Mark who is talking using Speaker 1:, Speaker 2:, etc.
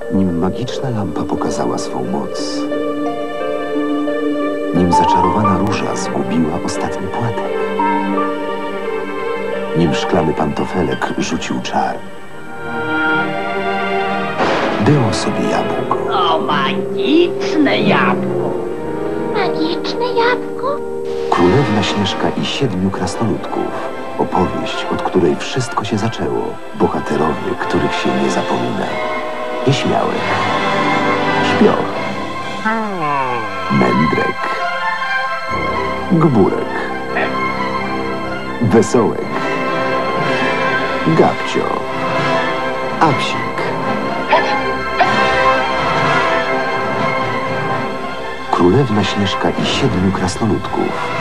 Speaker 1: Nim magiczna lampa pokazała swą moc, nim zaczarowana róża zgubiła ostatni płatek, nim szklany pantofelek rzucił czar, było sobie jabłko.
Speaker 2: O, magiczne jabłko!
Speaker 3: Magiczne jabłko?
Speaker 1: Królewna Śnieżka i 7 krasnoludków. Opowieść, od której wszystko się zaczęło. Bohaterowie, których się nie zapomina. Nieśmiałek, Śpioch, Mędrek, Gburek, Wesołek, Gabcio, Apsik. Królewna Śnieżka i 7 krasnoludków.